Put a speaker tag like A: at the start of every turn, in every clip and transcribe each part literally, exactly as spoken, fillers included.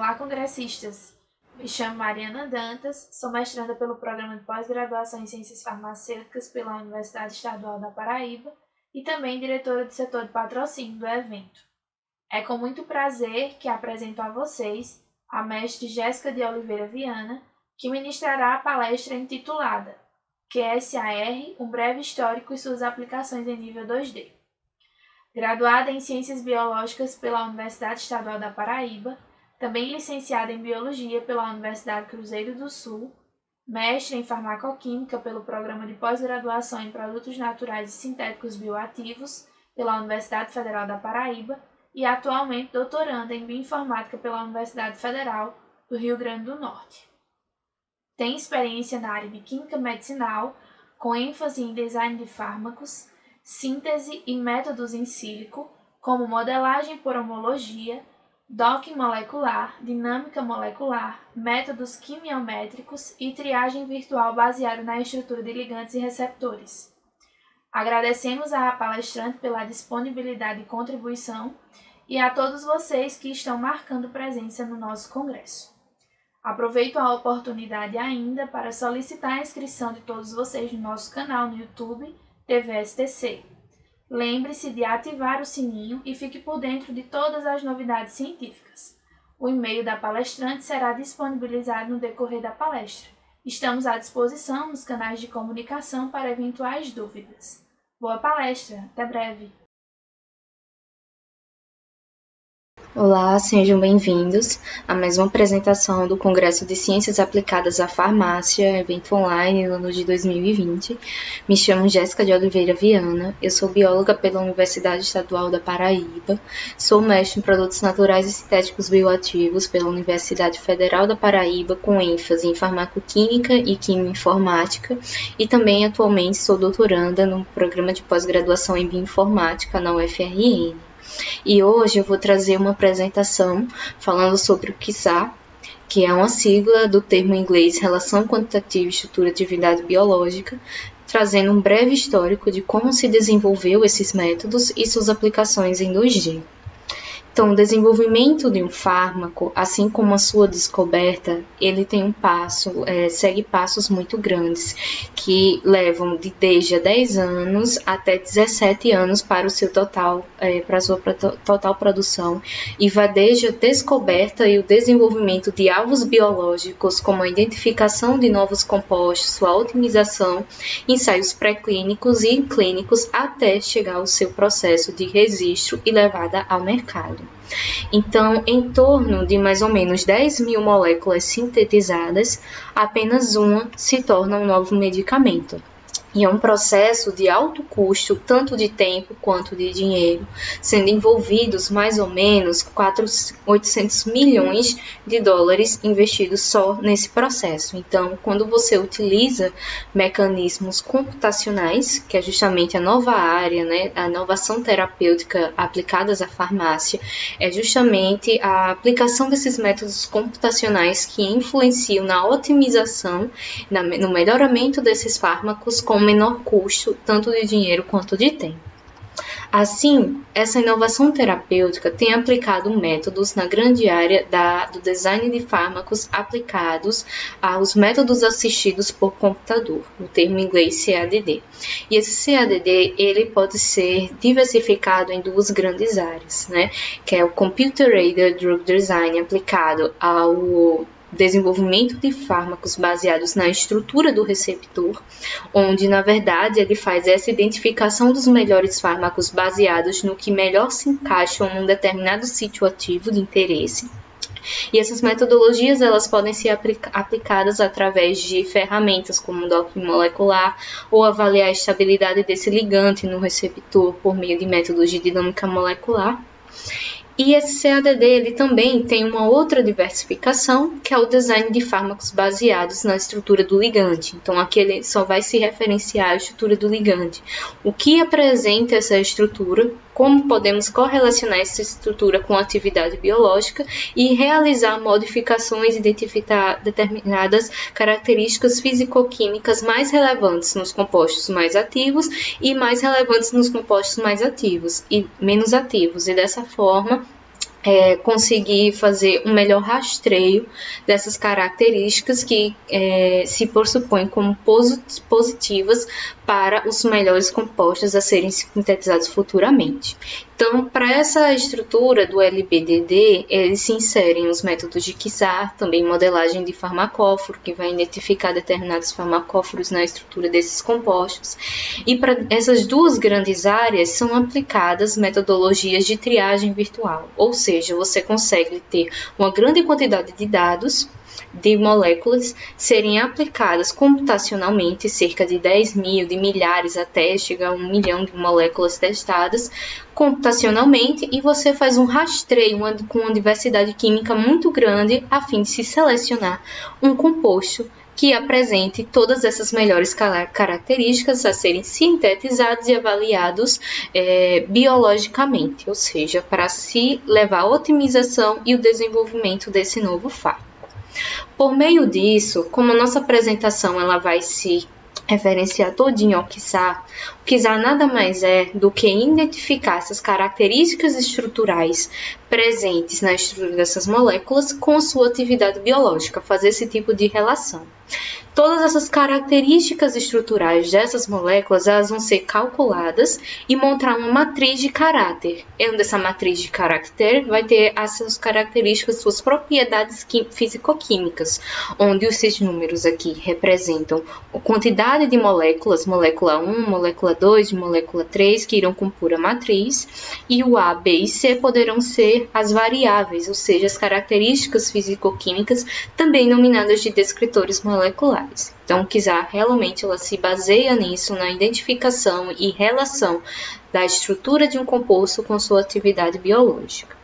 A: Olá, congressistas! Me chamo Mariana Dantas, sou mestranda pelo Programa de Pós-Graduação em Ciências Farmacêuticas pela Universidade Estadual da Paraíba e também diretora do setor de patrocínio do evento. É com muito prazer que apresento a vocês a mestre Jéssica de Oliveira Viana, que ministrará a palestra intitulada Q S A R, um breve histórico e suas aplicações em nível dois D. Graduada em Ciências Biológicas pela Universidade Estadual da Paraíba, também licenciada em Biologia pela Universidade Cruzeiro do Sul, mestre em Farmacoquímica pelo Programa de Pós-Graduação em Produtos Naturais e Sintéticos Bioativos pela Universidade Federal da Paraíba e atualmente doutoranda em Bioinformática pela Universidade Federal do Rio Grande do Norte. Tem experiência na área de Química Medicinal, com ênfase em design de fármacos, síntese e métodos in sílico, como modelagem por homologia, docking molecular, dinâmica molecular, métodos quimiométricos e triagem virtual baseado na estrutura de ligandes e receptores. Agradecemos à palestrante pela disponibilidade e contribuição e a todos vocês que estão marcando presença no nosso congresso. Aproveito a oportunidade ainda para solicitar a inscrição de todos vocês no nosso canal no YouTube T V S T C. Lembre-se de ativar o sininho e fique por dentro de todas as novidades científicas. O e-mail da palestrante será disponibilizado no decorrer da palestra. Estamos à disposição nos canais de comunicação para eventuais dúvidas. Boa palestra! Até breve!
B: Olá, sejam bem-vindos a mais uma apresentação do Congresso de Ciências Aplicadas à Farmácia, evento online no ano de dois mil e vinte. Me chamo Jéssica de Oliveira Viana, eu sou bióloga pela Universidade Estadual da Paraíba, sou mestre em Produtos Naturais e Sintéticos Bioativos pela Universidade Federal da Paraíba, com ênfase em Farmacoquímica e Quimioinformática, e também atualmente sou doutoranda no Programa de Pós-Graduação em Bioinformática na U F R N. E hoje eu vou trazer uma apresentação falando sobre o Q S A, que é uma sigla do termo em inglês Relação Quantitativa e Estrutura de Atividade Biológica, trazendo um breve histórico de como se desenvolveu esses métodos e suas aplicações em dois D. Então, o desenvolvimento de um fármaco, assim como a sua descoberta, ele tem um passo, é, segue passos muito grandes, que levam de desde dez anos até dezessete anos para o seu total, é, para a sua total produção, e vai desde a descoberta e o desenvolvimento de alvos biológicos, como a identificação de novos compostos, sua otimização, ensaios pré-clínicos e clínicos, até chegar ao seu processo de registro e levada ao mercado. Então, em torno de mais ou menos dez mil moléculas sintetizadas, apenas uma se torna um novo medicamento. E é um processo de alto custo, tanto de tempo quanto de dinheiro, sendo envolvidos mais ou menos oitocentos milhões de dólares investidos só nesse processo. Então, quando você utiliza mecanismos computacionais, que é justamente a nova área, né, a inovação terapêutica aplicadas à farmácia, é justamente a aplicação desses métodos computacionais que influenciam na otimização, no melhoramento desses fármacos com menor custo, tanto de dinheiro quanto de tempo. Assim, essa inovação terapêutica tem aplicado métodos na grande área da, do design de fármacos aplicados aos métodos assistidos por computador, o termo em inglês C A D D. E esse C A D D ele pode ser diversificado em duas grandes áreas, né? Que é o Computer Aided Drug Design aplicado ao desenvolvimento de fármacos baseados na estrutura do receptor, onde, na verdade, ele faz essa identificação dos melhores fármacos baseados no que melhor se encaixam num determinado sítio ativo de interesse. E essas metodologias elas podem ser aplica- aplicadas através de ferramentas como o docking molecular ou avaliar a estabilidade desse ligante no receptor por meio de métodos de dinâmica molecular. E esse C A D D ele também tem uma outra diversificação, que é o design de fármacos baseados na estrutura do ligante. Então, aqui ele só vai se referenciar à estrutura do ligante. O que apresenta essa estrutura, como podemos correlacionar essa estrutura com a atividade biológica e realizar modificações e identificar determinadas características fisicoquímicas mais relevantes nos compostos mais ativos e mais relevantes nos compostos mais ativos e menos ativos. E dessa forma, É, conseguir fazer um melhor rastreio dessas características que é, se pressupõem como positivas para os melhores compostos a serem sintetizados futuramente. Então, para essa estrutura do L B D D, eles se inserem os métodos de Kizar, também modelagem de farmacóforo, que vai identificar determinados farmacóforos na estrutura desses compostos. E para essas duas grandes áreas são aplicadas metodologias de triagem virtual, ou seja, você consegue ter uma grande quantidade de dados de moléculas serem aplicadas computacionalmente, cerca de dez mil, de milhares até chegar a um milhão de moléculas testadas computacionalmente, e você faz um rastreio com uma diversidade química muito grande a fim de se selecionar um composto que apresente todas essas melhores características a serem sintetizados e avaliados é, biologicamente, ou seja, para se levar à otimização e o desenvolvimento desse novo fármaco. Por meio disso, como a nossa apresentação ela vai se referenciar todinho ao Kizar, o Kizar nada mais é do que identificar essas características estruturais presentes na estrutura dessas moléculas com sua atividade biológica, fazer esse tipo de relação. Todas essas características estruturais dessas moléculas elas vão ser calculadas e montar uma matriz de caráter. Dentro dessa matriz de caráter vai ter as suas características, suas propriedades físico-químicas, onde esses números aqui representam a quantidade de moléculas, molécula um, molécula dois, molécula três, que irão compor a matriz, e o A, B e C poderão ser as variáveis, ou seja, as características físico-químicas, também nominadas de descritores moleculares. Então, o Kizar realmente ela se baseia nisso, na identificação e relação da estrutura de um composto com sua atividade biológica.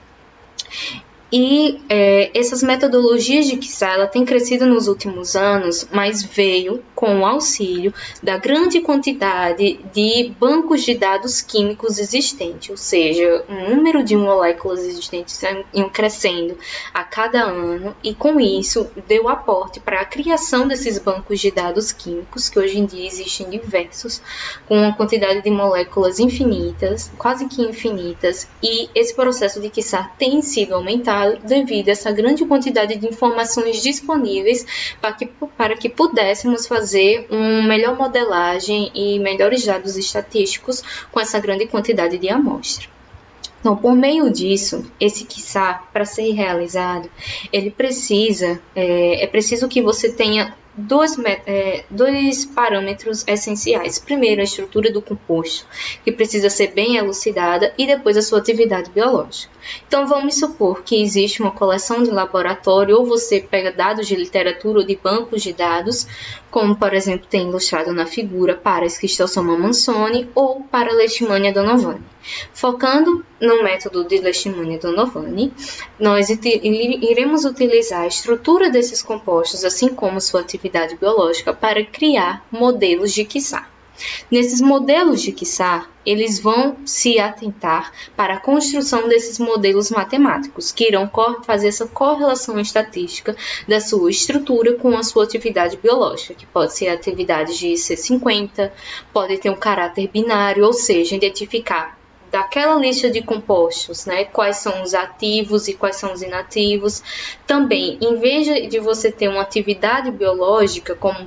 B: E é, essas metodologias de Kizar ela tem crescido nos últimos anos, mas veio com o auxílio da grande quantidade de bancos de dados químicos existentes, ou seja, o número de moléculas existentes iam crescendo a cada ano, e com isso deu aporte para a criação desses bancos de dados químicos, que hoje em dia existem diversos, com uma quantidade de moléculas infinitas, quase que infinitas, e esse processo de Kizar tem sido aumentado devido a essa grande quantidade de informações disponíveis para que, para que pudéssemos fazer uma melhor modelagem e melhores dados estatísticos com essa grande quantidade de amostra. Então, por meio disso, esse Kizar, para ser realizado, ele precisa, é, é preciso que você tenha Dois, é, dois parâmetros essenciais. Primeiro, a estrutura do composto, que precisa ser bem elucidada, e depois a sua atividade biológica. Então, vamos supor que existe uma coleção de laboratório, ou você pega dados de literatura ou de bancos de dados, como, por exemplo, tem ilustrado na figura para a Schistosoma mansoni ou para a Leishmania donovani. Focando no método de Leishmania donovani, nós iremos utilizar a estrutura desses compostos, assim como sua atividade biológica, para criar modelos de Kizar. Nesses modelos de Kizar, eles vão se atentar para a construção desses modelos matemáticos, que irão fazer essa correlação estatística da sua estrutura com a sua atividade biológica, que pode ser a atividade de I C cinquenta, pode ter um caráter binário, ou seja, identificar daquela lista de compostos, né, quais são os ativos e quais são os inativos. Também, em vez de você ter uma atividade biológica como,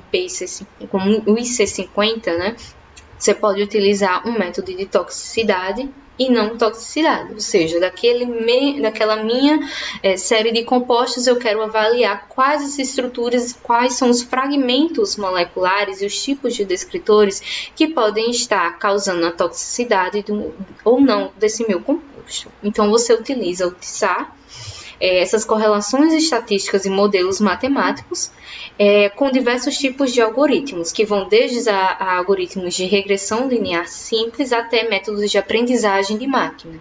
B: como o I C cinquenta, né, você pode utilizar um método de toxicidade e não toxicidade, ou seja, daquele me, daquela minha é, série de compostos eu quero avaliar quais as estruturas, quais são os fragmentos moleculares e os tipos de descritores que podem estar causando a toxicidade do, ou não desse meu composto. Então, você utiliza o Kizar, é, essas correlações estatísticas e modelos matemáticos é, com diversos tipos de algoritmos, que vão desde a, a algoritmos de regressão linear simples até métodos de aprendizagem de máquina.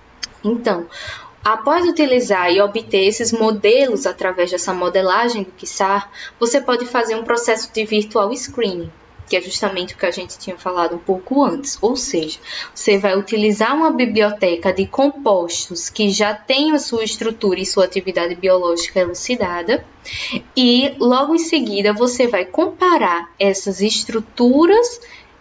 B: Então, após utilizar e obter esses modelos através dessa modelagem do Kizar, você pode fazer um processo de virtual screening, que é justamente o que a gente tinha falado um pouco antes. Ou seja, você vai utilizar uma biblioteca de compostos que já tem a sua estrutura e sua atividade biológica elucidada, e logo em seguida você vai comparar essas estruturas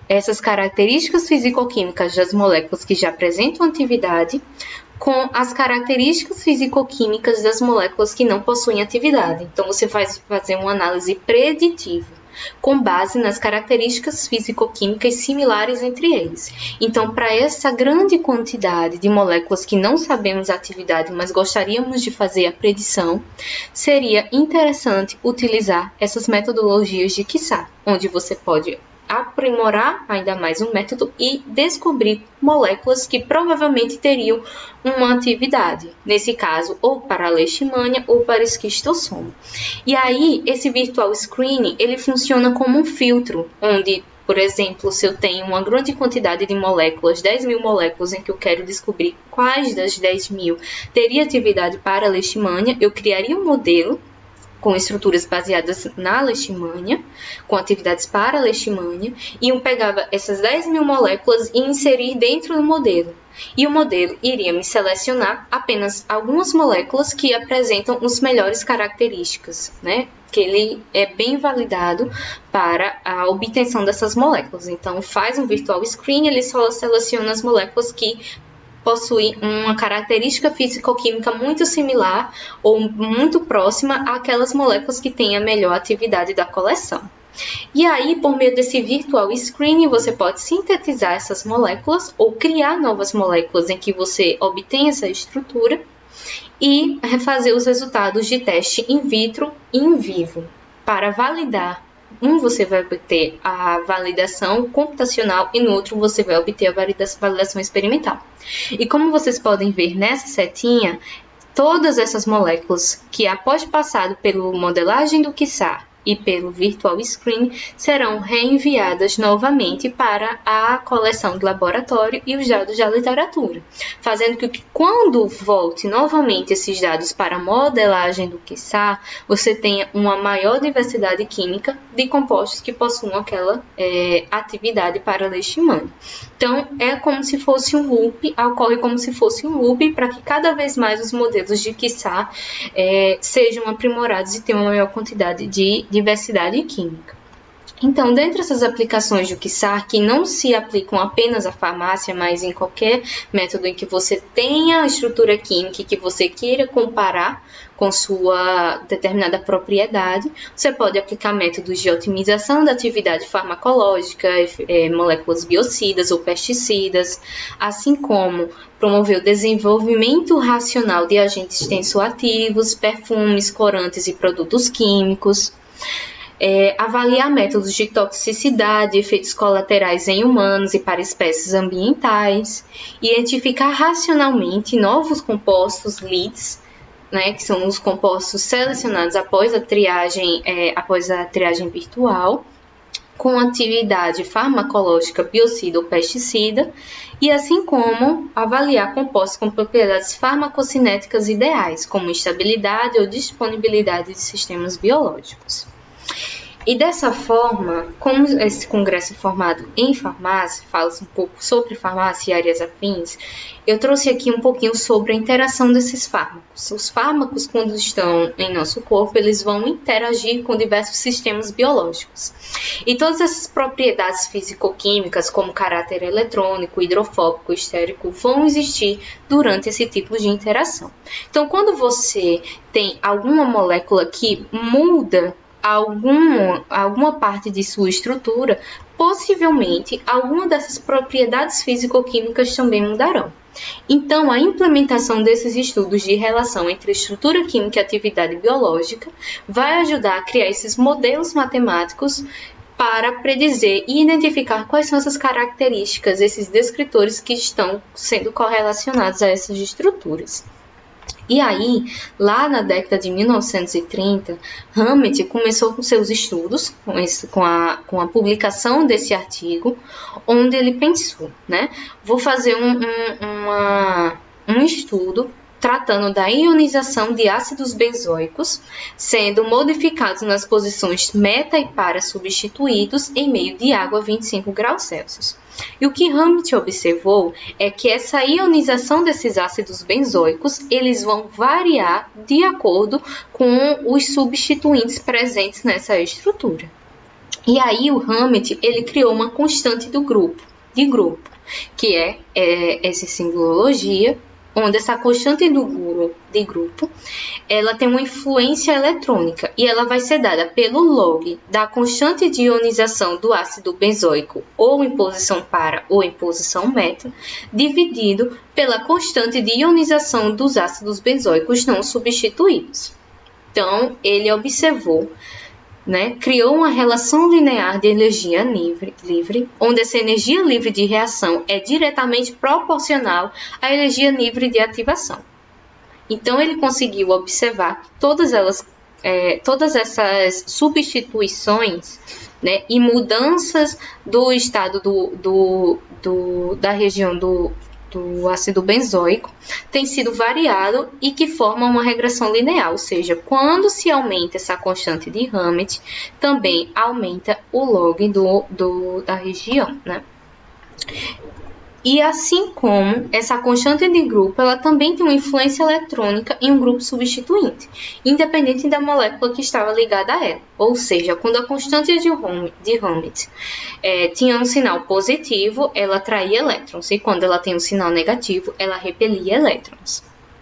B: essas características fisicoquímicas das moléculas que já apresentam atividade com as características fisicoquímicas das moléculas que não possuem atividade. Então, você vai fazer uma análise preditiva com base nas características fisicoquímicas similares entre eles. Então, para essa grande quantidade de moléculas que não sabemos a atividade, mas gostaríamos de fazer a predição, seria interessante utilizar essas metodologias de Q-S A R, onde você pode aprimorar ainda mais o método e descobrir moléculas que provavelmente teriam uma atividade, nesse caso, ou para a leishmania ou para esquistossoma. E aí, esse virtual screening, ele funciona como um filtro, onde, por exemplo, se eu tenho uma grande quantidade de moléculas, dez mil moléculas, em que eu quero descobrir quais das dez mil teria atividade para a leishmania, eu criaria um modelo com estruturas baseadas na leishmania, com atividades para a leishmania, e eu pegava essas dez mil moléculas e inserir dentro do modelo. E o modelo iria me selecionar apenas algumas moléculas que apresentam as melhores características, né? Que ele é bem validado para a obtenção dessas moléculas. Então, faz um virtual screen, ele só seleciona as moléculas que possui uma característica físico-química muito similar ou muito próxima àquelas moléculas que têm a melhor atividade da coleção. E aí, por meio desse virtual screening, você pode sintetizar essas moléculas ou criar novas moléculas em que você obtém essa estrutura e fazer os resultados de teste in vitro e in vivo para validar. Um você vai obter a validação computacional e no outro você vai obter a validação experimental. E como vocês podem ver nessa setinha, todas essas moléculas que após passado pela modelagem do Q-S A R e pelo Virtual Screen serão reenviadas novamente para a coleção do laboratório e os dados da literatura, fazendo com que quando volte novamente esses dados para a modelagem do Q-S A R, você tenha uma maior diversidade química de compostos que possuam aquela é, atividade para a leishmania. Então, é como se fosse um loop, ocorre como se fosse um loop para que cada vez mais os modelos de Q-S A R é, sejam aprimorados e tenham uma maior quantidade de diversidade química. Então, dentre essas aplicações do Q-S A R, que não se aplicam apenas à farmácia, mas em qualquer método em que você tenha a estrutura química e que você queira comparar com sua determinada propriedade, você pode aplicar métodos de otimização da atividade farmacológica, é, moléculas biocidas ou pesticidas, assim como promover o desenvolvimento racional de agentes tensoativos, perfumes, corantes e produtos químicos. É, avaliar métodos de toxicidade, efeitos colaterais em humanos e para espécies ambientais, identificar racionalmente novos compostos leads, né, que são os compostos selecionados após a triagem, é, após a triagem virtual, com atividade farmacológica, biocida ou pesticida, e assim como avaliar compostos com propriedades farmacocinéticas ideais, como estabilidade ou disponibilidade de sistemas biológicos. E dessa forma, como esse congresso é formado em farmácia, fala-se um pouco sobre farmácia e áreas afins, eu trouxe aqui um pouquinho sobre a interação desses fármacos. Os fármacos, quando estão em nosso corpo, eles vão interagir com diversos sistemas biológicos. E todas essas propriedades físico-químicas, como caráter eletrônico, hidrofóbico, estérico, vão existir durante esse tipo de interação. Então, quando você tem alguma molécula que muda Alguma, alguma parte de sua estrutura, possivelmente alguma dessas propriedades físico-químicas também mudarão. Então, a implementação desses estudos de relação entre estrutura química e atividade biológica vai ajudar a criar esses modelos matemáticos para predizer e identificar quais são essas características, esses descritores que estão sendo correlacionados a essas estruturas. E aí, lá na década de mil novecentos e trinta, Hammett começou com seus estudos, com, esse, com, a, com a publicação desse artigo, onde ele pensou, né? Vou fazer um, um, uma, um estudo tratando da ionização de ácidos benzoicos, sendo modificados nas posições meta e para substituídos em meio de água a vinte e cinco graus Celsius. E o que Hammett observou é que essa ionização desses ácidos benzoicos, eles vão variar de acordo com os substituintes presentes nessa estrutura. E aí o Hammett, ele criou uma constante do grupo, de grupo, que é, é essa simbologia, onde essa constante do grupo, de grupo, ela tem uma influência eletrônica e ela vai ser dada pelo log da constante de ionização do ácido benzoico ou em posição para ou em posição meta, dividido pela constante de ionização dos ácidos benzoicos não substituídos. Então, ele observou, né, criou uma relação linear de energia livre, livre, onde essa energia livre de reação é diretamente proporcional à energia livre de ativação. Então, ele conseguiu observar que todas, elas, é, todas essas substituições, né, e mudanças do estado do, do, do, da região do, do ácido benzoico tem sido variado e que formam uma regressão linear, ou seja, quando se aumenta essa constante de Hammett, também aumenta o log do, do, da região, né? E assim como essa constante de grupo, ela também tem uma influência eletrônica em um grupo substituinte, independente da molécula que estava ligada a ela. Ou seja, quando a constante de Hammett é, tinha um sinal positivo, ela atraía elétrons, e quando ela tem um sinal negativo, ela repelia elétrons.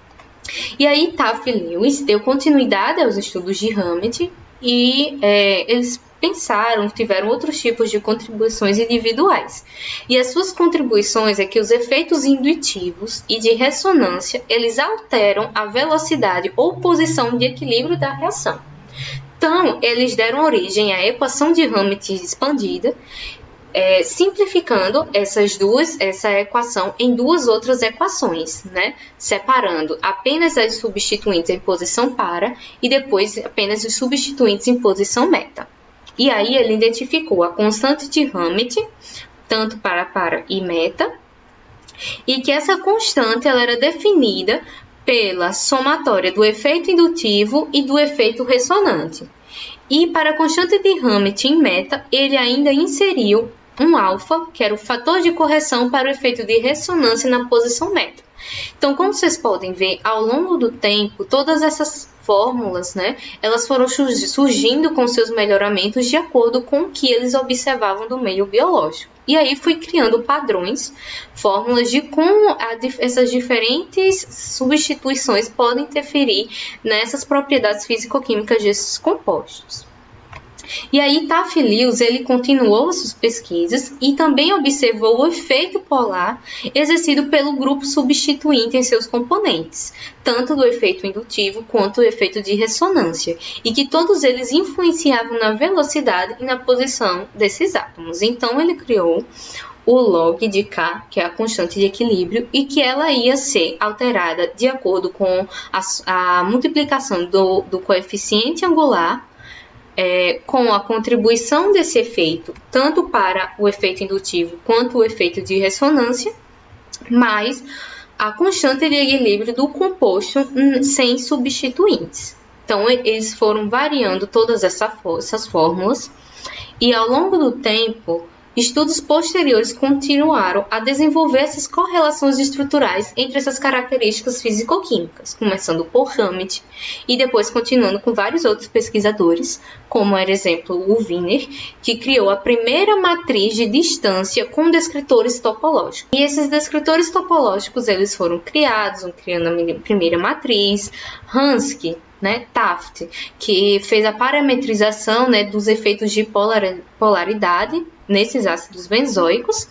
B: E aí, Taft e Lewis deu continuidade aos estudos de Hammett e é, eles pensaram, tiveram outros tipos de contribuições individuais. E as suas contribuições é que os efeitos indutivos e de ressonância, eles alteram a velocidade ou posição de equilíbrio da reação. Então, eles deram origem à equação de Hammett expandida, é, simplificando essas duas, essa equação em duas outras equações, né? Separando apenas as substituintes em posição para e depois apenas os substituintes em posição meta. E aí ele identificou a constante de Hammett, tanto para para e meta, e que essa constante ela era definida pela somatória do efeito indutivo e do efeito ressonante. E para a constante de Hammett em meta, ele ainda inseriu um alfa, que era o fator de correção para o efeito de ressonância na posição meta. Então, como vocês podem ver, ao longo do tempo, todas essas fórmulas, né, elas foram surgindo com seus melhoramentos de acordo com o que eles observavam do meio biológico. E aí foi criando padrões, fórmulas de como a, essas diferentes substituições podem interferir nessas propriedades físico-químicas desses compostos. E aí, Taft e Lewis, ele continuou as suas pesquisas e também observou o efeito polar exercido pelo grupo substituinte em seus componentes, tanto do efeito indutivo quanto do efeito de ressonância, e que todos eles influenciavam na velocidade e na posição desses átomos. Então, ele criou o log de K, que é a constante de equilíbrio, e que ela ia ser alterada de acordo com a, a multiplicação do, do coeficiente angular, É, com a contribuição desse efeito, tanto para o efeito indutivo quanto o efeito de ressonância, mais a constante de equilíbrio do composto sem substituintes. Então, eles foram variando todas essa, essas fórmulas e, ao longo do tempo, estudos posteriores continuaram a desenvolver essas correlações estruturais entre essas características físico-químicas, começando por Hammett e depois continuando com vários outros pesquisadores, como, por exemplo, o Wiener, que criou a primeira matriz de distância com descritores topológicos. E esses descritores topológicos eles foram criados, criando a primeira matriz. Hansky, né, Taft, que fez a parametrização, né, dos efeitos de polaridade nesses ácidos benzoicos,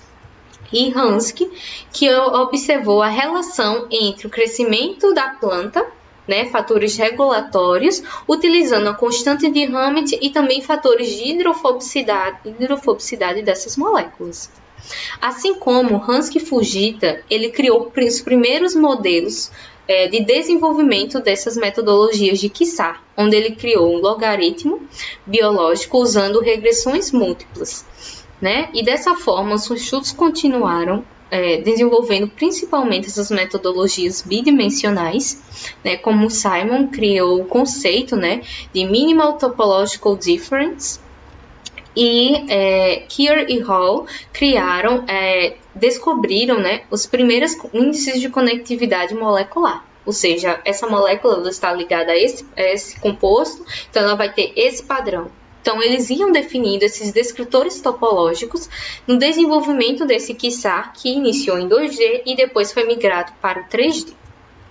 B: e Hansky, que observou a relação entre o crescimento da planta, né, fatores regulatórios, utilizando a constante de Hammett e também fatores de hidrofobicidade, hidrofobicidade dessas moléculas. Assim como Hansky Fujita, ele criou os primeiros modelos é, de desenvolvimento dessas metodologias de Quisar, onde ele criou um logaritmo biológico usando regressões múltiplas, né? E dessa forma, os estudos continuaram é, desenvolvendo principalmente essas metodologias bidimensionais, né? Como Simon criou o conceito, né, de Minimal Topological Difference, e é, Keir e Hall criaram, é, descobriram, né, os primeiros índices de conectividade molecular. Ou seja, essa molécula está ligada a esse, a esse composto, então ela vai ter esse padrão, Então, eles iam definindo esses descritores topológicos no desenvolvimento desse Quasar, que iniciou em dois D e depois foi migrado para o três D.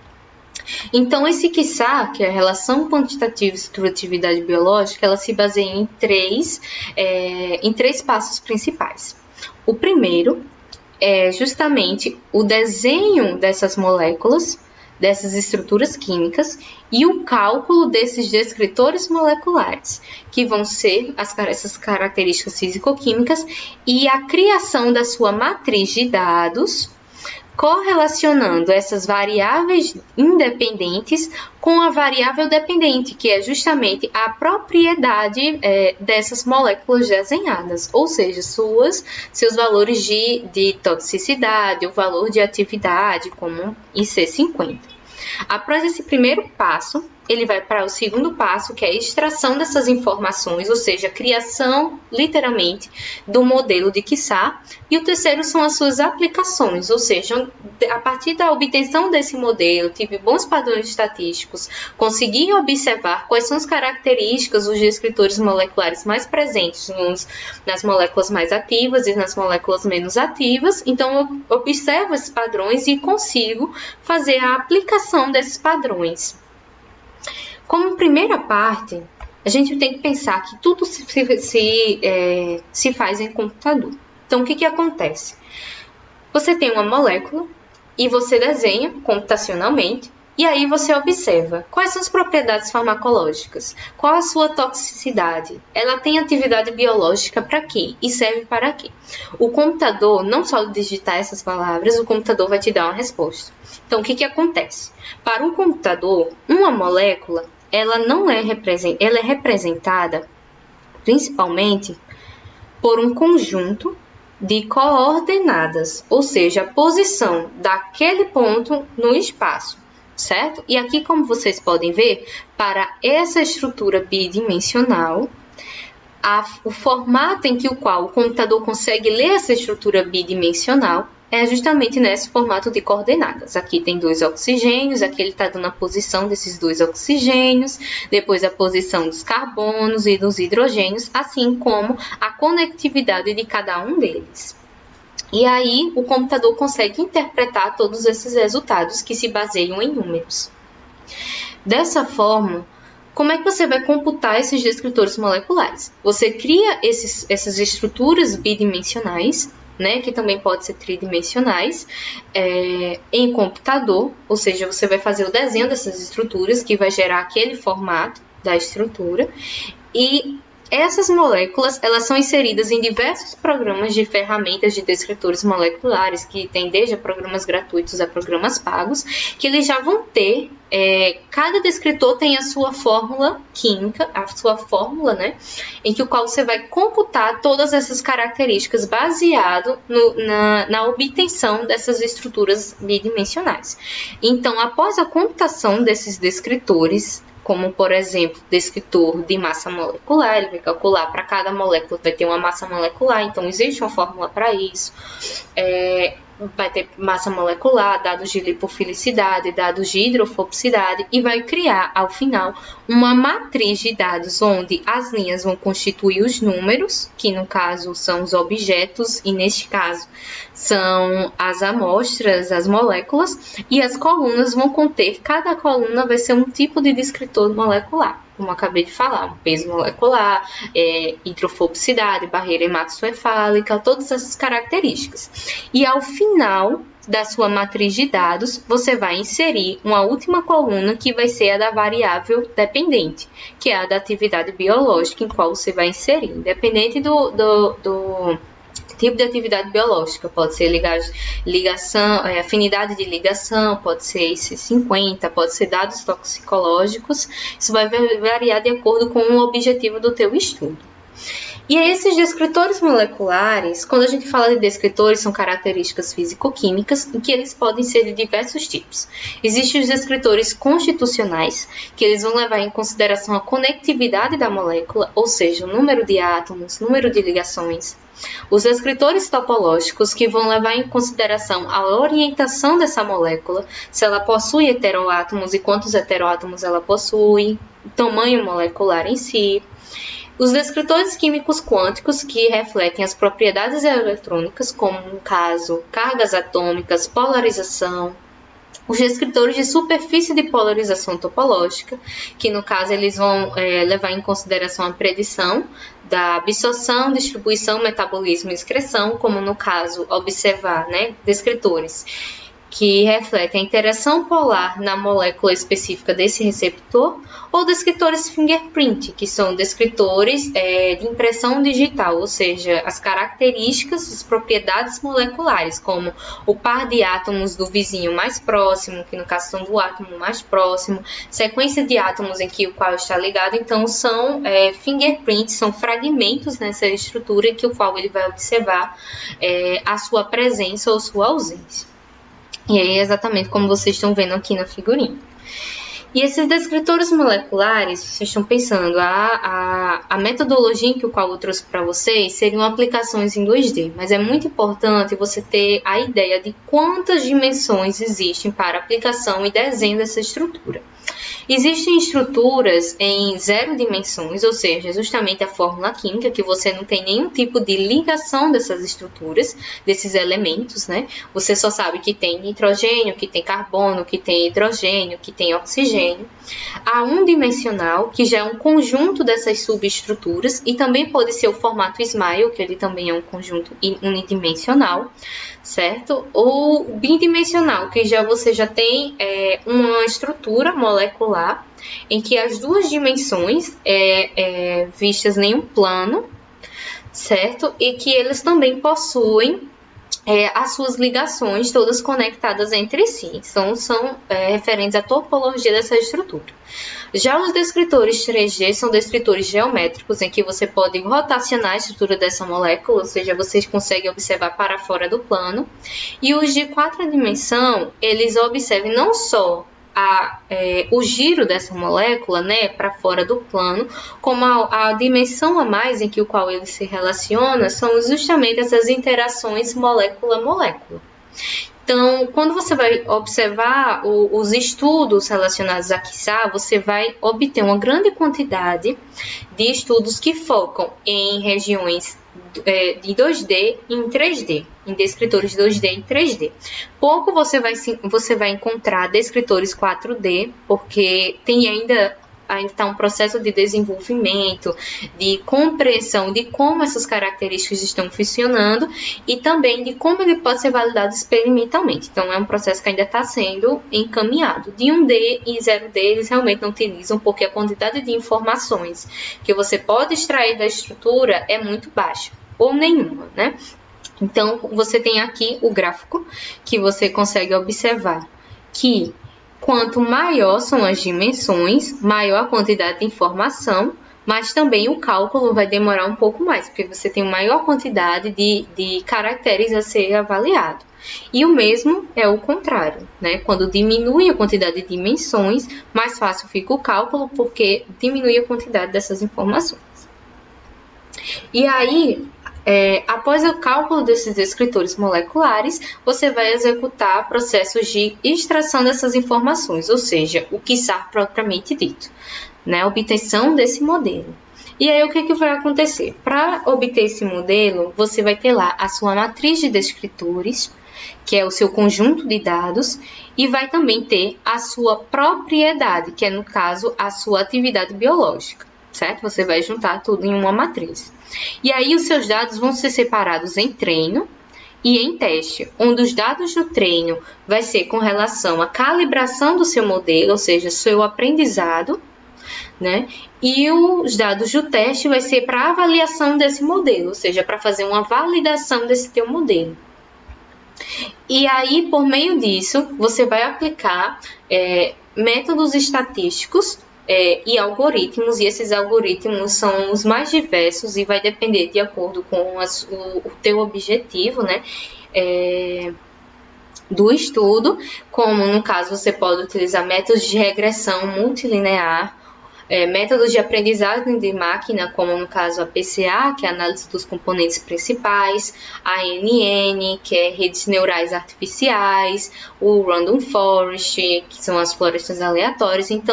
B: Então, esse Quasar, que é a relação quantitativa e estruturativa biológica, ela se baseia em três, é, em três passos principais. O primeiro é justamente o desenho dessas moléculas, dessas estruturas químicas e o cálculo desses descritores moleculares, que vão ser as, essas características físico-químicas, e a criação da sua matriz de dados, correlacionando essas variáveis independentes com a variável dependente, que é justamente a propriedade é, dessas moléculas desenhadas, ou seja, suas, seus valores de, de toxicidade, o valor de atividade, como I C cinquenta. Após esse primeiro passo, ele vai para o segundo passo, que é a extração dessas informações, ou seja, a criação, literalmente, do modelo de Quasar. E o terceiro são as suas aplicações, ou seja, a partir da obtenção desse modelo, tive bons padrões estatísticos, consegui observar quais são as características dos descritores moleculares mais presentes nos, nas moléculas mais ativas e nas moléculas menos ativas. Então, eu observo esses padrões e consigo fazer a aplicação desses padrões. Como primeira parte, a gente tem que pensar que tudo se, se, é, se faz em computador. Então, o que, que acontece? Você tem uma molécula e você desenha computacionalmente, e aí você observa quais são as propriedades farmacológicas, qual a sua toxicidade, ela tem atividade biológica para quê e serve para quê. O computador, não só digitar essas palavras, o computador vai te dar uma resposta. Então, o que, que acontece? Para um computador, uma molécula, ela não é, ela é representada principalmente por um conjunto de coordenadas, ou seja, a posição daquele ponto no espaço, certo? E aqui, como vocês podem ver, para essa estrutura bidimensional, a, o formato em que o qual o computador consegue ler essa estrutura bidimensional é justamente nesse formato de coordenadas. Aqui tem dois oxigênios, aqui ele está dando a posição desses dois oxigênios, depois a posição dos carbonos e dos hidrogênios, assim como a conectividade de cada um deles. E aí o computador consegue interpretar todos esses resultados que se baseiam em números. Dessa forma, como é que você vai computar esses descritores moleculares? Você cria esses, essas estruturas bidimensionais, né, que também pode ser tridimensionais, é, em computador, ou seja, você vai fazer o desenho dessas estruturas, que vai gerar aquele formato da estrutura, e essas moléculas, elas são inseridas em diversos programas de ferramentas de descritores moleculares, que tem desde programas gratuitos a programas pagos, que eles já vão ter, é, cada descritor tem a sua fórmula química, a sua fórmula, né, em que o qual você vai computar todas essas características baseado no, na, na obtenção dessas estruturas bidimensionais. Então, após a computação desses descritores, como, por exemplo, descritor de massa molecular, ele vai calcular para cada molécula, vai ter uma massa molecular, então existe uma fórmula para isso. É, vai ter massa molecular, dados de lipofilicidade, dados de hidrofobicidade, e vai criar, ao final, uma matriz de dados onde as linhas vão constituir os números, que no caso são os objetos, e neste caso são as amostras, as moléculas, e as colunas vão conter, cada coluna vai ser um tipo de descritor molecular, como eu acabei de falar, um peso molecular, é, hidrofobicidade, barreira hematoencefálica, todas essas características. E ao final da sua matriz de dados, você vai inserir uma última coluna que vai ser a da variável dependente, que é a da atividade biológica em qual você vai inserir, independente do, do, do tipo de atividade biológica, pode ser ligação, é, afinidade de ligação, pode ser I C cinquenta, pode ser dados toxicológicos, isso vai variar de acordo com o objetivo do teu estudo. E esses descritores moleculares, quando a gente fala de descritores, são características físico-químicas em que eles podem ser de diversos tipos. Existem os descritores constitucionais, que eles vão levar em consideração a conectividade da molécula, ou seja, o número de átomos, número de ligações. Os descritores topológicos, que vão levar em consideração a orientação dessa molécula, se ela possui heteroátomos e quantos heteroátomos ela possui, o tamanho molecular em si. Os descritores químicos quânticos, que refletem as propriedades eletrônicas, como no caso cargas atômicas, polarização. Os descritores de superfície de polarização topológica, que no caso eles vão é, levar em consideração a predição da absorção, distribuição, metabolismo e excreção, como no caso observar, né, descritores que refletem a interação polar na molécula específica desse receptor, ou descritores fingerprint, que são descritores é, de impressão digital, ou seja, as características, as propriedades moleculares, como o par de átomos do vizinho mais próximo, que no caso são do átomo mais próximo, sequência de átomos em que o qual está ligado, então são é, fingerprints, são fragmentos nessa estrutura em que o qual ele vai observar é, a sua presença ou sua ausência. E aí é exatamente como vocês estão vendo aqui na figurinha. E esses descritores moleculares, vocês estão pensando, a, a, a metodologia em que o qual eu trouxe para vocês seriam aplicações em dois D, mas é muito importante você ter a ideia de quantas dimensões existem para aplicação e desenho dessa estrutura. Existem estruturas em zero dimensões, ou seja, justamente a fórmula química, que você não tem nenhum tipo de ligação dessas estruturas, desses elementos, né? Você só sabe que tem nitrogênio, que tem carbono, que tem hidrogênio, que tem oxigênio. A um-dimensional, que já é um conjunto dessas subestruturas, e também pode ser o formato Smile, que ele também é um conjunto unidimensional, certo? Ou bidimensional, que já você já tem é, uma estrutura molecular em que as duas dimensões é, é vistas em um plano, certo? E que eles também possuem é, as suas ligações todas conectadas entre si. Então, são é, referentes à topologia dessa estrutura. Já os descritores três D são descritores geométricos, em que você pode rotacionar a estrutura dessa molécula, ou seja, vocês conseguem observar para fora do plano. E os de quatro dimensões, eles observam não só a, é, o giro dessa molécula, né, para fora do plano, como a, a dimensão a mais em que o qual ele se relaciona são justamente essas interações molécula-molécula. Então, quando você vai observar o, os estudos relacionados a Kissar, você vai obter uma grande quantidade de estudos que focam em regiões é, de dois D e em três D, em descritores dois D e três D. Pouco você vai, você vai encontrar descritores quatro D, porque tem ainda ainda está um processo de desenvolvimento, de compreensão de como essas características estão funcionando e também de como ele pode ser validado experimentalmente. Então, é um processo que ainda está sendo encaminhado. De um D e zero D, eles realmente não utilizam, porque a quantidade de informações que você pode extrair da estrutura é muito baixa, ou nenhuma, né? Então, você tem aqui o gráfico que você consegue observar que quanto maior são as dimensões, maior a quantidade de informação, mas também o cálculo vai demorar um pouco mais, porque você tem maior quantidade de, de caracteres a ser avaliado. E o mesmo é o contrário, né? Quando diminui a quantidade de dimensões, mais fácil fica o cálculo, porque diminui a quantidade dessas informações. E aí, É, após o cálculo desses descritores moleculares, você vai executar processos de extração dessas informações, ou seja, o Kissar propriamente dito, né? A obtenção desse modelo. E aí, o que, que vai acontecer? Para obter esse modelo, você vai ter lá a sua matriz de descritores, que é o seu conjunto de dados, e vai também ter a sua propriedade, que é, no caso, a sua atividade biológica, certo? Você vai juntar tudo em uma matriz. E aí, os seus dados vão ser separados em treino e em teste, onde os dados do treino vai ser com relação à calibração do seu modelo, ou seja, seu aprendizado, né? E os dados do teste vai ser para avaliação desse modelo, ou seja, para fazer uma validação desse teu modelo. E aí, por meio disso, você vai aplicar é, métodos estatísticos É, e algoritmos, e esses algoritmos são os mais diversos e vai depender de acordo com as, o, o teu objetivo, né, é, do estudo, como no caso você pode utilizar métodos de regressão multilinear, é, métodos de aprendizagem de máquina, como no caso a P C A, que é a análise dos componentes principais, a N N, que é redes neurais artificiais, o Random Forest, que são as florestas aleatórias. Então,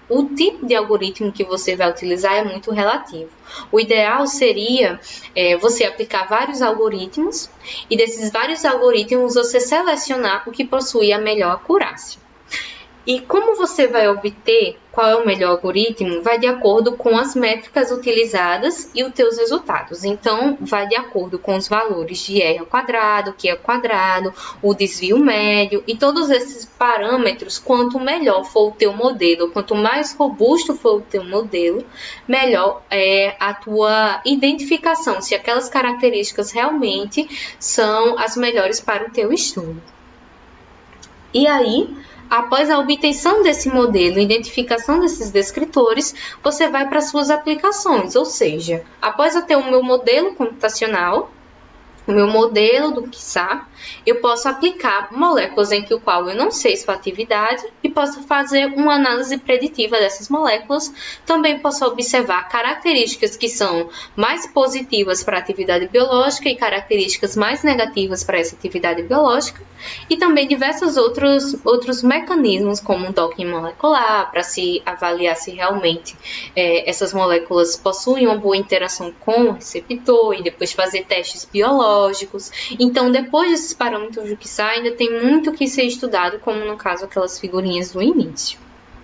B: o tipo de algoritmo que você vai utilizar é muito relativo. O ideal seria é, você aplicar vários algoritmos e desses vários algoritmos você selecionar o que possui a melhor acurácia. E como você vai obter qual é o melhor algoritmo, vai de acordo com as métricas utilizadas e os teus resultados. Então, vai de acordo com os valores de R ao quadrado, Q ao quadrado, o desvio médio e todos esses parâmetros. Quanto melhor for o teu modelo, quanto mais robusto for o teu modelo, melhor é a tua identificação, se aquelas características realmente são as melhores para o teu estudo. E aí, após a obtenção desse modelo, identificação desses descritores, você vai para suas aplicações, ou seja, após eu ter o meu modelo computacional, o meu modelo do Qiesar, eu posso aplicar moléculas em que o qual eu não sei sua atividade e posso fazer uma análise preditiva dessas moléculas. Também posso observar características que são mais positivas para a atividade biológica e características mais negativas para essa atividade biológica. E também diversos outros, outros mecanismos, como o docking molecular, para se avaliar se realmente é, essas moléculas possuem uma boa interação com o receptor e depois fazer testes biológicos. Então, depois desses parâmetros do Qiesar, ainda tem muito que ser estudado, como no caso aquelas figurinhas do início.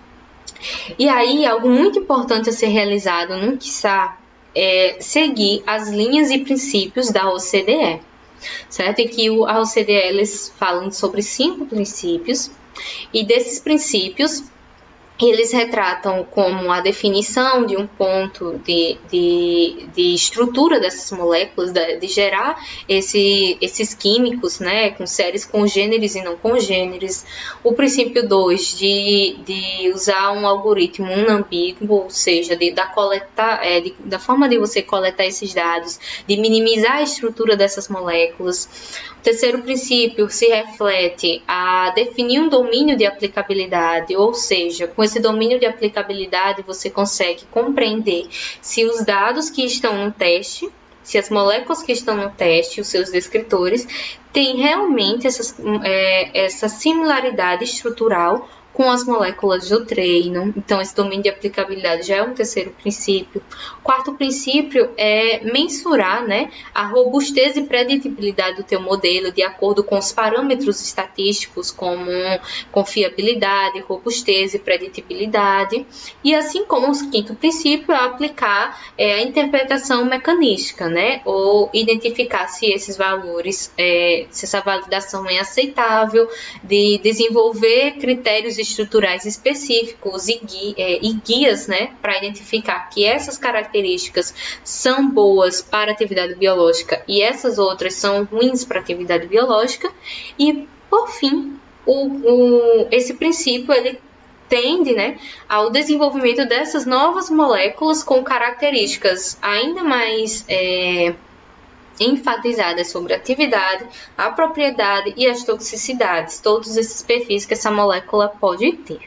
B: E aí, algo muito importante a ser realizado no Qiesar é seguir as linhas e princípios da O C D E, certo? E que a O C D E eles falam sobre cinco princípios, e desses princípios eles retratam como a definição de um ponto de, de, de estrutura dessas moléculas, de, de gerar esse, esses químicos, né, com séries congêneres e não congêneres. O princípio dois, de, de usar um algoritmo unambíguo, ou seja, de, da, coleta, é, de, da forma de você coletar esses dados, de minimizar a estrutura dessas moléculas. O terceiro princípio se reflete a definir um domínio de aplicabilidade, ou seja, com esse domínio de aplicabilidade você consegue compreender se os dados que estão no teste, se as moléculas que estão no teste, os seus descritores, têm realmente essas, é, essa similaridade estrutural com as moléculas do treino. Então, esse domínio de aplicabilidade já é um terceiro princípio. O quarto princípio é mensurar, né, a robustez e preditibilidade do teu modelo de acordo com os parâmetros estatísticos, como confiabilidade, robustez e preditibilidade. E assim como o quinto princípio é aplicar é, a interpretação mecanística, né, ou identificar se esses valores, é, se essa validação é aceitável, de desenvolver critérios estruturais específicos e, gui, é, e guias, né, para identificar que essas características são boas para a atividade biológica e essas outras são ruins para a atividade biológica. E, por fim, o, o, esse princípio ele tende, né, ao desenvolvimento dessas novas moléculas com características ainda mais é, enfatizadas sobre a atividade, a propriedade e as toxicidades, todos esses perfis que essa molécula pode ter.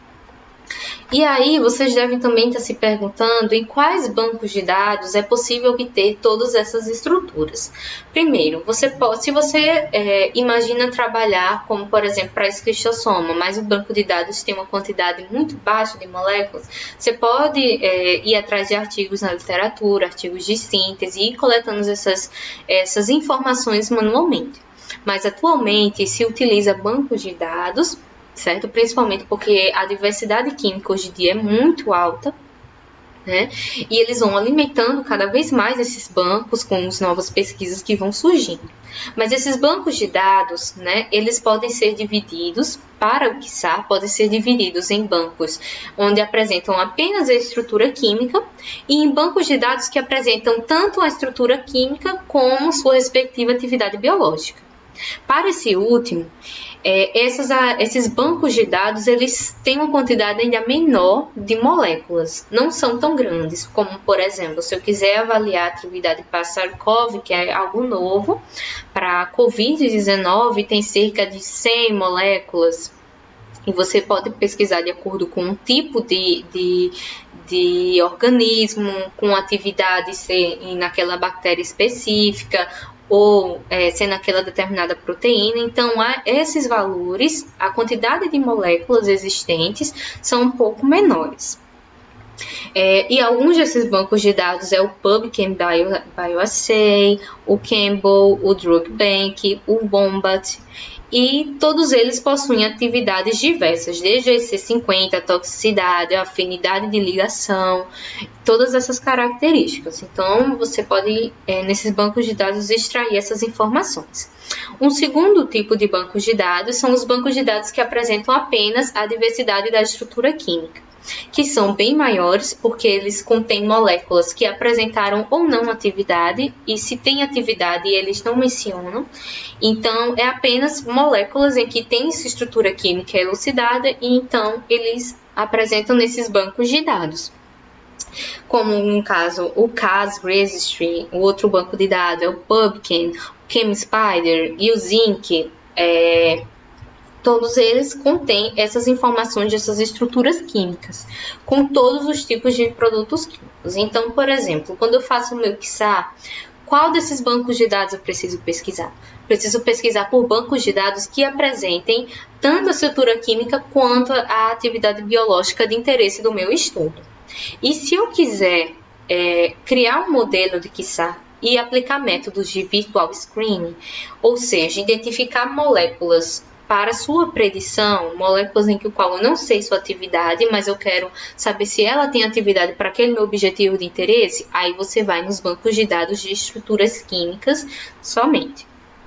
B: E aí, vocês devem também estar se perguntando em quais bancos de dados é possível obter todas essas estruturas. Primeiro, você pode, se você é, imagina trabalhar como, por exemplo, para esquistossoma, mas o banco de dados tem uma quantidade muito baixa de moléculas, você pode é, ir atrás de artigos na literatura, artigos de síntese e ir coletando essas, essas informações manualmente. Mas atualmente se utiliza bancos de dados, certo? Principalmente porque a diversidade química hoje em dia é muito alta, né? E eles vão alimentando cada vez mais esses bancos com as novas pesquisas que vão surgindo. Mas esses bancos de dados, né, eles podem ser divididos, para o Qiesar, podem ser divididos em bancos onde apresentam apenas a estrutura química e em bancos de dados que apresentam tanto a estrutura química como sua respectiva atividade biológica. Para esse último, É, essas, esses bancos de dados eles têm uma quantidade ainda menor de moléculas, não são tão grandes, como, por exemplo, se eu quiser avaliar a atividade para SARS-CoV, que é algo novo, para a covid dezenove tem cerca de cem moléculas, e você pode pesquisar de acordo com o tipo de, de, de organismo, com atividade ser naquela bactéria específica, ou é, sendo aquela determinada proteína. Então, há esses valores, a quantidade de moléculas existentes são um pouco menores. É, e alguns desses bancos de dados é o PubChem Bio, BioAssay, o Campbell, o DrugBank, o Wombat, e todos eles possuem atividades diversas, desde a I C cinquenta, a toxicidade, a afinidade de ligação, todas essas características. Então, você pode, é, nesses bancos de dados, extrair essas informações. Um segundo tipo de bancos de dados são os bancos de dados que apresentam apenas a diversidade da estrutura química, que são bem maiores porque eles contêm moléculas que apresentaram ou não atividade, e se tem atividade eles não mencionam. Então, é apenas moléculas em que tem essa estrutura química elucidada, e então eles apresentam nesses bancos de dados. Como no caso o Cas Registry, o outro banco de dados é o PubChem, o ChemSpider e o Zinc. É, todos eles contêm essas informações dessas estruturas químicas, com todos os tipos de produtos químicos. Então, por exemplo, quando eu faço o meu Q S A, qual desses bancos de dados eu preciso pesquisar? Preciso pesquisar por bancos de dados que apresentem tanto a estrutura química quanto a atividade biológica de interesse do meu estudo. E se eu quiser é, criar um modelo de Q S A e aplicar métodos de virtual screening, ou seja, identificar moléculas para sua predição, moléculas em que o qual eu não sei sua atividade, mas eu quero saber se ela tem atividade para aquele meu objetivo de interesse, aí você vai nos bancos de dados de estruturas químicas somente.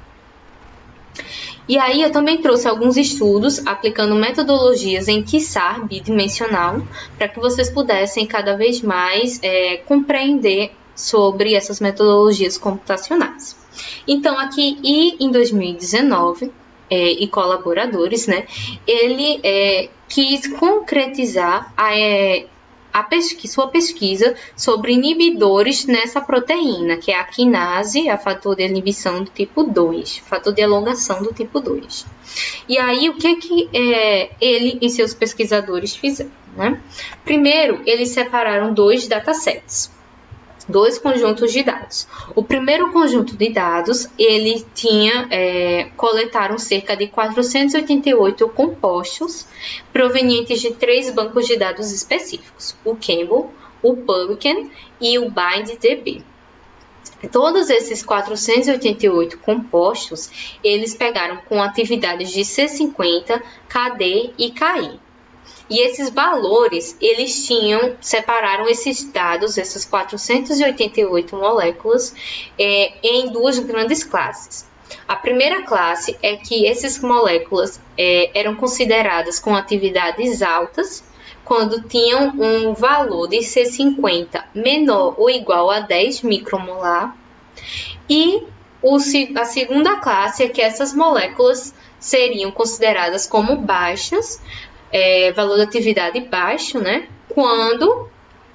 B: E aí eu também trouxe alguns estudos aplicando metodologias em Q S A bidimensional, para que vocês pudessem cada vez mais é, compreender sobre essas metodologias computacionais. Então aqui, e em dois mil e dezenove, É, e colaboradores, né, ele é, quis concretizar a, é, a pesquisa, sua pesquisa sobre inibidores nessa proteína, que é a quinase, a fator de inibição do tipo dois, fator de elongação do tipo dois. E aí, o que, que é, ele e seus pesquisadores fizeram? Né? Primeiro, eles separaram dois datasets. Dois conjuntos de dados. O primeiro conjunto de dados, ele tinha, é, coletaram cerca de quatrocentos e oitenta e oito compostos provenientes de três bancos de dados específicos, o Campbell, o PubChem e o BindDB. Todos esses quatrocentos e oitenta e oito compostos, eles pegaram com atividades de C cinquenta, K D e K I. E esses valores, eles tinham, separaram esses dados, essas quatrocentas e oitenta e oito moléculas, é, em duas grandes classes. A primeira classe é que essas moléculas é, eram consideradas com atividades altas, quando tinham um valor de C cinquenta menor ou igual a dez micromolar. E o, a segunda classe é que essas moléculas seriam consideradas como baixas, É, valor de atividade baixo, né? Quando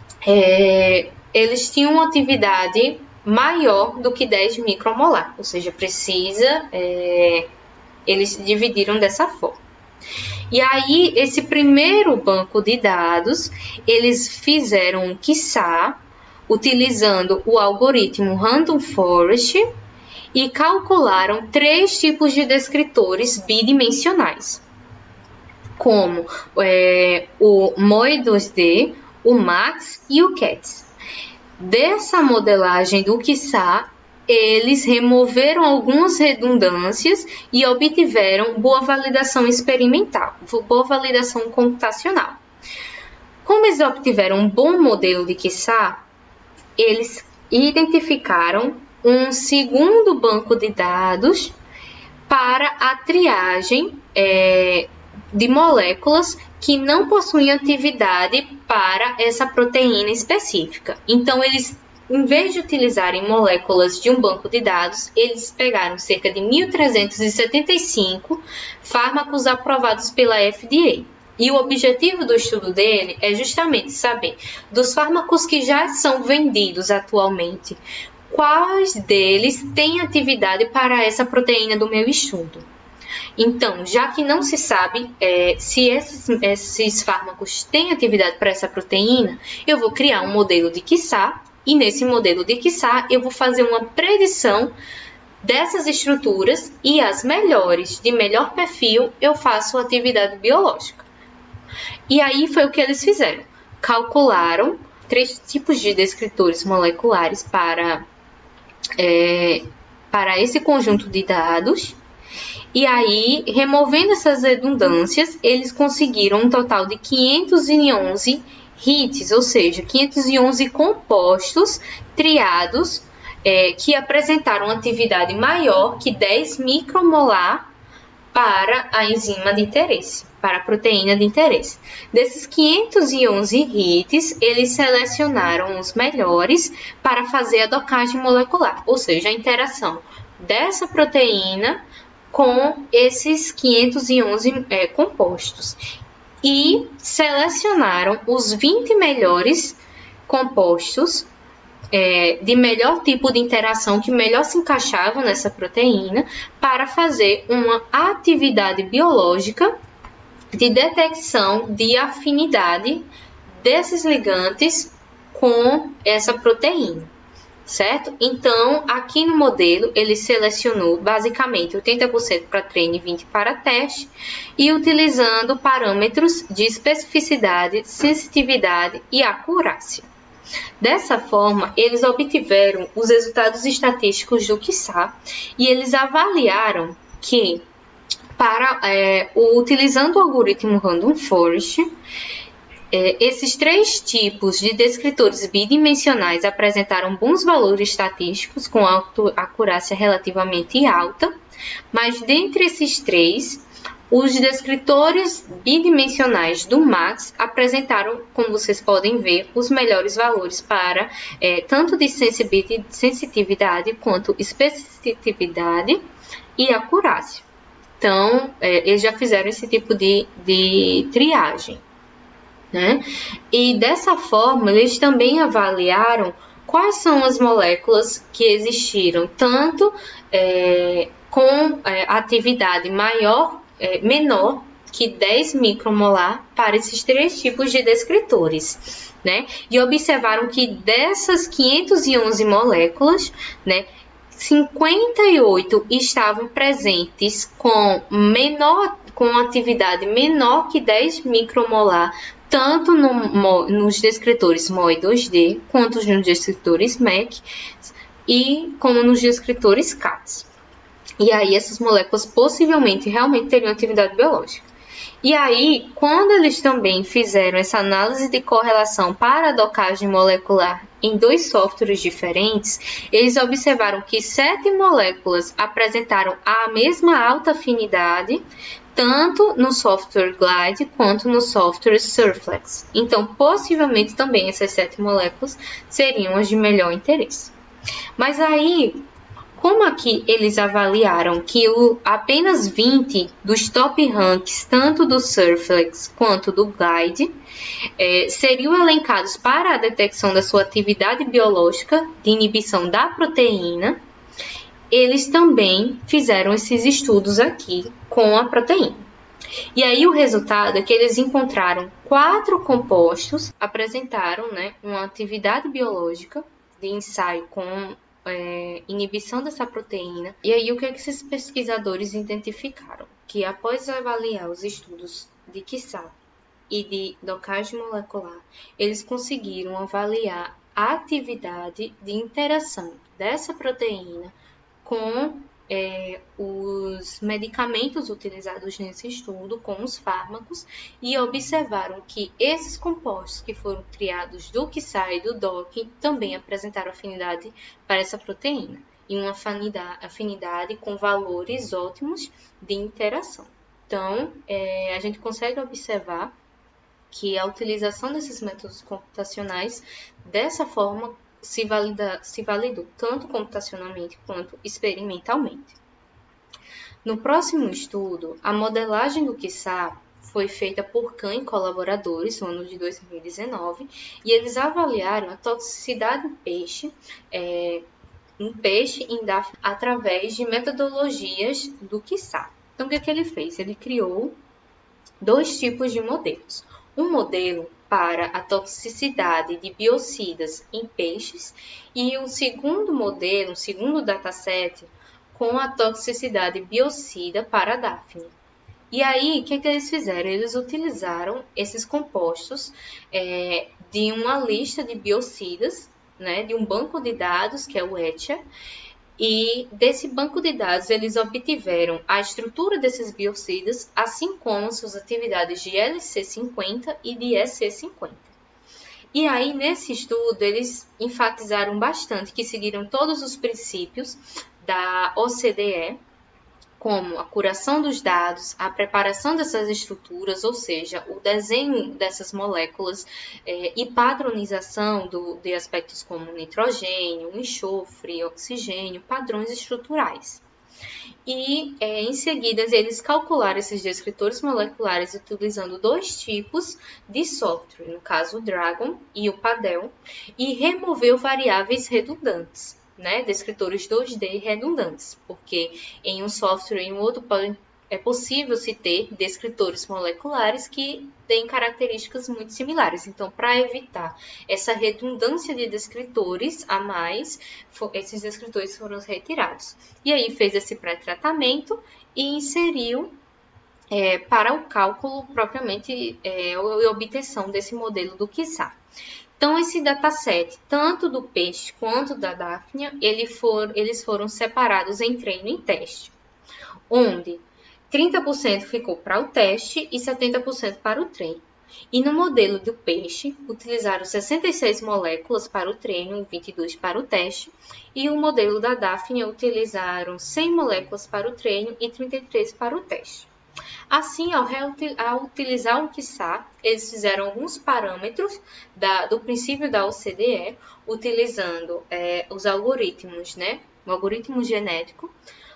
B: é, eles tinham uma atividade maior do que dez micromolar, ou seja, precisa, é, eles dividiram dessa forma. E aí, esse primeiro banco de dados, eles fizeram um Q S A utilizando o algoritmo Random Forest e calcularam três tipos de descritores bidimensionais, como é, o M O I dois D, o MAX e o CATS. Dessa modelagem do Q S A, eles removeram algumas redundâncias e obtiveram boa validação experimental, boa validação computacional. Como eles obtiveram um bom modelo de Q S A, eles identificaram um segundo banco de dados para a triagem é, de moléculas que não possuem atividade para essa proteína específica. Então, eles, em vez de utilizarem moléculas de um banco de dados, eles pegaram cerca de mil trezentos e setenta e cinco fármacos aprovados pela F D A. E o objetivo do estudo dele é justamente saber, dos fármacos que já são vendidos atualmente, quais deles têm atividade para essa proteína do meu estudo. Então, já que não se sabe é, se esses, esses fármacos têm atividade para essa proteína, eu vou criar um modelo de Q S A, e nesse modelo de Q S A eu vou fazer uma predição dessas estruturas e as melhores, de melhor perfil, eu faço atividade biológica. E aí foi o que eles fizeram. Calcularam três tipos de descritores moleculares para, é, para esse conjunto de dados. E aí, removendo essas redundâncias, eles conseguiram um total de quinhentos e onze hits, ou seja, quinhentos e onze compostos triados é, que apresentaram atividade maior que dez micromolar para a enzima de interesse, para a proteína de interesse. Desses quinhentos e onze hits, eles selecionaram os melhores para fazer a docagem molecular, ou seja, a interação dessa proteína com esses quinhentos e onze é, compostos. E selecionaram os vinte melhores compostos é, de melhor tipo de interação que melhor se encaixavam nessa proteína para fazer uma atividade biológica de detecção de afinidade desses ligantes com essa proteína, certo? Então, aqui no modelo, ele selecionou basicamente oitenta por cento para treino e vinte por cento para teste, e utilizando parâmetros de especificidade, sensitividade e acurácia. Dessa forma, eles obtiveram os resultados estatísticos do quiçá e eles avaliaram que, para, é, utilizando o algoritmo Random Forest, É, esses três tipos de descritores bidimensionais apresentaram bons valores estatísticos com acurácia relativamente alta, mas dentre esses três, os descritores bidimensionais do MAX apresentaram, como vocês podem ver, os melhores valores para é, tanto de sensitividade quanto especificidade e acurácia. Então, é, eles já fizeram esse tipo de, de triagem. Né? E dessa forma, eles também avaliaram quais são as moléculas que existiram, tanto é, com é, atividade maior, é, menor que dez micromolar para esses três tipos de descritores. Né? E observaram que dessas quinhentas e onze moléculas, né, cinquenta e oito estavam presentes com, menor, com atividade menor que dez micromolar, tanto no, nos descritores M O E dois D, quanto nos descritores M E C, e como nos descritores C A T S. E aí, essas moléculas possivelmente realmente teriam atividade biológica. E aí, quando eles também fizeram essa análise de correlação para a docagem molecular em dois softwares diferentes, eles observaram que sete moléculas apresentaram a mesma alta afinidade, tanto no software Glide quanto no software Surflex. Então, possivelmente também essas sete moléculas seriam as de melhor interesse. Mas aí, como aqui eles avaliaram que o, apenas vinte dos top ranks, tanto do Surflex quanto do Glide, é, seriam elencados para a detecção da sua atividade biológica de inibição da proteína, eles também fizeram esses estudos aqui com a proteína. E aí o resultado é que eles encontraram quatro compostos, apresentaram, né, uma atividade biológica de ensaio com é, inibição dessa proteína. E aí o que, é que esses pesquisadores identificaram? Que após avaliar os estudos de quiçá e de docagem molecular, eles conseguiram avaliar a atividade de interação dessa proteína com é, os medicamentos utilizados nesse estudo, com os fármacos, e observaram que esses compostos que foram triados do quiçá e do doc também apresentaram afinidade para essa proteína, e uma afinidade, afinidade com valores ótimos de interação. Então, é, a gente consegue observar que a utilização desses métodos computacionais, dessa forma, Se, valida, se validou tanto computacionalmente quanto experimentalmente. No próximo estudo, a modelagem do quiçá foi feita por Khan e colaboradores no ano de dois mil e dezenove, e eles avaliaram a toxicidade em peixe, é, em peixe em D A F através de metodologias do quiçá. Então, o que, é que ele fez? Ele criou dois tipos de modelos. Um modelo para a toxicidade de biocidas em peixes e um segundo modelo, um segundo dataset com a toxicidade biocida para a Daphnia. E aí, o que, que eles fizeram? Eles utilizaram esses compostos é, de uma lista de biocidas, né, de um banco de dados, que é o ETIA, e desse banco de dados eles obtiveram a estrutura desses biocidas, assim como suas atividades de L C cinquenta e de E C cinquenta. E aí, nesse estudo, eles enfatizaram bastante que seguiram todos os princípios da O C D E, como a curação dos dados, a preparação dessas estruturas, ou seja, o desenho dessas moléculas é, e padronização do, de aspectos como nitrogênio, enxofre, oxigênio, padrões estruturais. E, é, em seguida, eles calcularam esses descritores moleculares utilizando dois tipos de software, no caso o Dragon e o Padel, e removeu variáveis redundantes. Né, descritores dois D redundantes, porque em um software e em outro pode, é possível se ter descritores moleculares que têm características muito similares. Então, para evitar essa redundância de descritores a mais, for, esses descritores foram retirados. E aí fez esse pré-tratamento e inseriu é, para o cálculo propriamente é, e obtenção desse modelo do Quizzar. Então, esse dataset, tanto do peixe quanto da Daphnia, ele for, eles foram separados em treino e teste, onde trinta por cento ficou para o teste e setenta por cento para o treino. E no modelo do peixe, utilizaram sessenta e seis moléculas para o treino e vinte e duas para o teste, e o modelo da Daphnia utilizaram cem moléculas para o treino e trinta e três para o teste. Assim, ao, ao utilizar o Quizzar, eles fizeram alguns parâmetros da, do princípio da O C D E, utilizando é, os algoritmos, né? O algoritmo genético,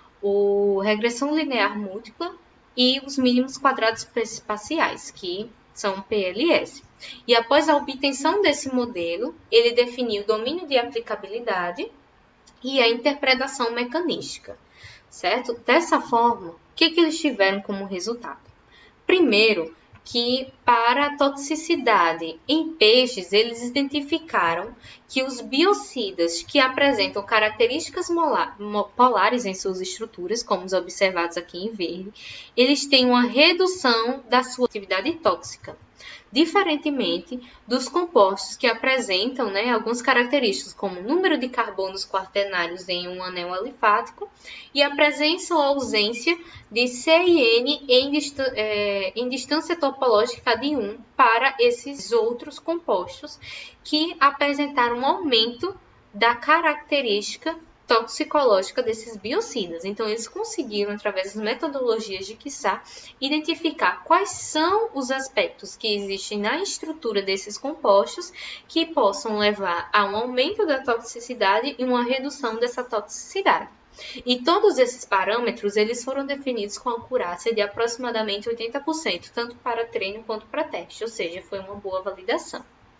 B: o regressão linear múltipla e os mínimos quadrados espaciais, que são P L S. E após a obtenção desse modelo, ele definiu o domínio de aplicabilidade e a interpretação mecanística, certo? Dessa forma, o que, que eles tiveram como resultado? Primeiro, que para a toxicidade em peixes, eles identificaram que os biocidas que apresentam características polares em suas estruturas, como os observados aqui em verde, eles têm uma redução da sua atividade tóxica, diferentemente dos compostos que apresentam, né, algumas características, como o número de carbonos quaternários em um anel alifático e a presença ou ausência de C e N em, dist é, em distância topológica de um para esses outros compostos que apresentaram um aumento da característica toxicológica desses biocidas. Então, eles conseguiram, através das metodologias de Quizzar, identificar quais são os aspectos que existem na estrutura desses compostos que possam levar a um aumento da toxicidade e uma redução dessa toxicidade. E todos esses parâmetros, eles foram definidos com acurácia de aproximadamente oitenta por cento, tanto para treino quanto para teste, ou seja, foi uma boa validação.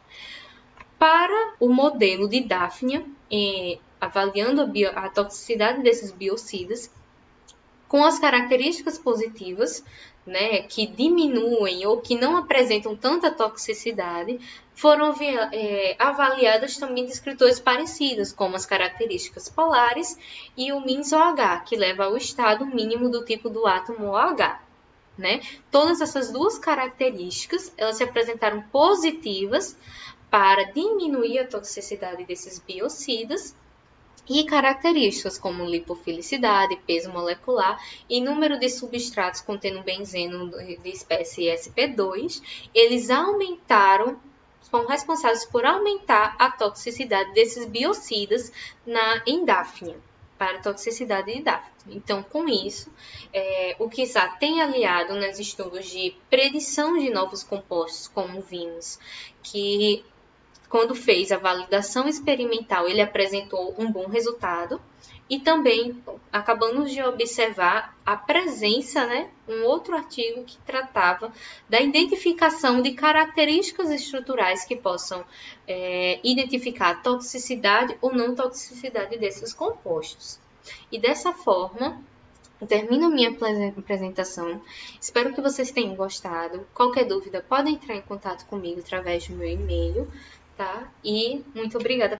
B: Para o modelo de Daphnia, eh, avaliando a, bio, a toxicidade desses biocidas, com as características positivas, né, que diminuem ou que não apresentam tanta toxicidade, foram é, avaliadas também descritores parecidos, como as características polares e o MINS-OH, que leva ao estado mínimo do tipo do átomo OH. Né? Todas essas duas características, elas se apresentaram positivas para diminuir a toxicidade desses biocidas e características como lipofilicidade, peso molecular e número de substratos contendo benzeno de espécie S P dois, eles aumentaram, são responsáveis por aumentar a toxicidade desses biocidas na, em Daphnia, para a toxicidade de Daphnia. Então, com isso, é, o Quizzar tem aliado nos estudos de predição de novos compostos, como vimos, que quando fez a validação experimental, ele apresentou um bom resultado. E também acabamos de observar a presença, né, um outro artigo que tratava da identificação de características estruturais que possam é, identificar a toxicidade ou não toxicidade desses compostos. E dessa forma, eu termino minha apresentação. Espero que vocês tenham gostado. Qualquer dúvida, podem entrar em contato comigo através do meu e-mail. Tá? E muito obrigada.